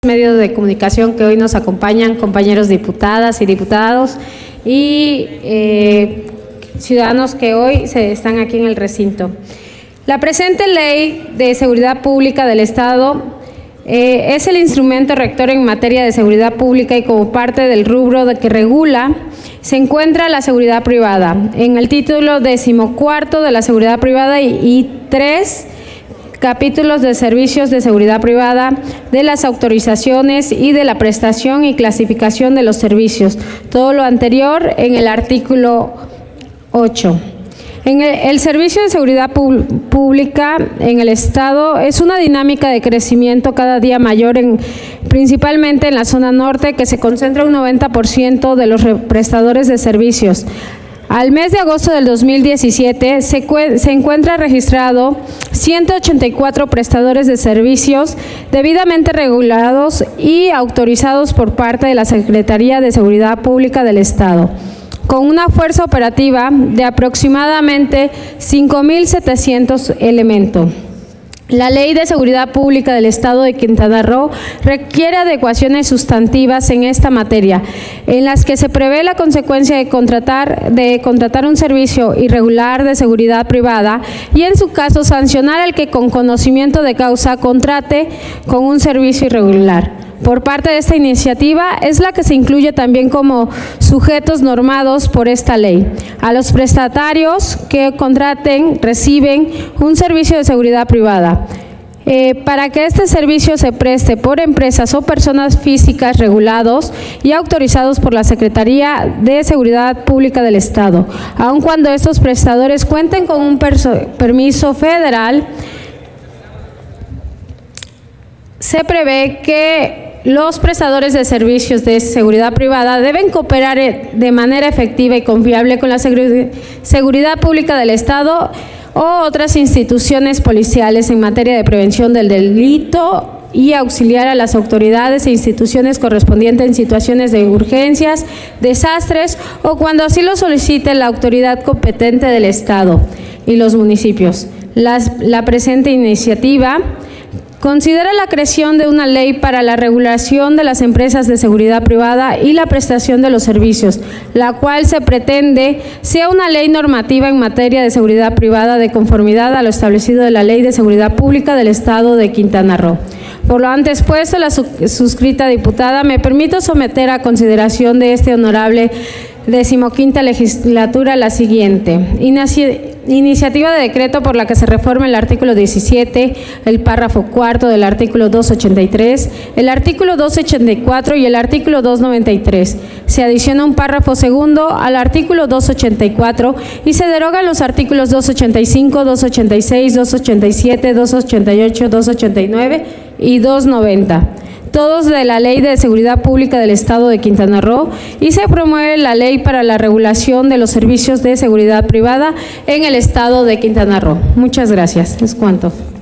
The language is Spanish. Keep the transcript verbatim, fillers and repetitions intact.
medios de comunicación que hoy nos acompañan, compañeros diputadas y diputados y eh, ciudadanos que hoy se están aquí en el recinto. La presente Ley de Seguridad Pública del Estado eh, es el instrumento rector en materia de seguridad pública y como parte del rubro de que regula se encuentra la seguridad privada en el título decimocuarto de la seguridad privada y, y tres capítulos de servicios de seguridad privada, de las autorizaciones y de la prestación y clasificación de los servicios. Todo lo anterior en el artículo ocho. En el, el servicio de seguridad pública en el Estado es una dinámica de crecimiento cada día mayor, en, principalmente en la zona norte, que se concentra un noventa por ciento de los prestadores de servicios. Al mes de agosto del dos mil diecisiete se, se encuentra registrado ciento ochenta y cuatro prestadores de servicios debidamente regulados y autorizados por parte de la Secretaría de Seguridad Pública del Estado, con una fuerza operativa de aproximadamente cinco mil setecientos elementos. La Ley de Seguridad Pública del Estado de Quintana Roo requiere adecuaciones sustantivas en esta materia, en las que se prevé la consecuencia de contratar, de contratar un servicio irregular de seguridad privada y, en su caso, sancionar al que con conocimiento de causa contrate con un servicio irregular. Por parte de esta iniciativa es la que se incluye también como sujetos normados por esta ley. A los prestatarios que contraten reciben un servicio de seguridad privada. Eh, para que este servicio se preste por empresas o personas físicas regulados y autorizados por la Secretaría de Seguridad Pública del Estado, aun cuando estos prestadores cuenten con un permiso federal, se prevé que los prestadores de servicios de seguridad privada deben cooperar de manera efectiva y confiable con la seguridad pública del Estado o otras instituciones policiales en materia de prevención del delito y auxiliar a las autoridades e instituciones correspondientes en situaciones de urgencias, desastres o cuando así lo solicite la autoridad competente del Estado y los municipios. Las, la presente iniciativa considera la creación de una ley para la regulación de las empresas de seguridad privada y la prestación de los servicios, la cual se pretende sea una ley normativa en materia de seguridad privada de conformidad a lo establecido de la Ley de Seguridad Pública del Estado de Quintana Roo. Por lo antes puesto, la suscrita diputada, me permito someter a consideración de este honorable decimoquinta legislatura la siguiente iniciativa de decreto por la que se reforma el artículo diecisiete, el párrafo cuarto del artículo doscientos ochenta y tres, el artículo doscientos ochenta y cuatro y el artículo doscientos noventa y tres. Se adiciona un párrafo segundo al artículo doscientos ochenta y cuatro y se derogan los artículos doscientos ochenta y cinco, doscientos ochenta y seis, doscientos ochenta y siete, doscientos ochenta y ocho, doscientos ochenta y nueve y doscientos noventa. Todos de la Ley de Seguridad Pública del Estado de Quintana Roo, y se promueve la Ley para la regulación de los servicios de seguridad privada en el Estado de Quintana Roo. Muchas gracias. Es cuanto.